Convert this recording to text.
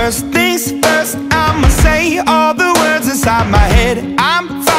First things first, I'ma say all the words inside my head. I'm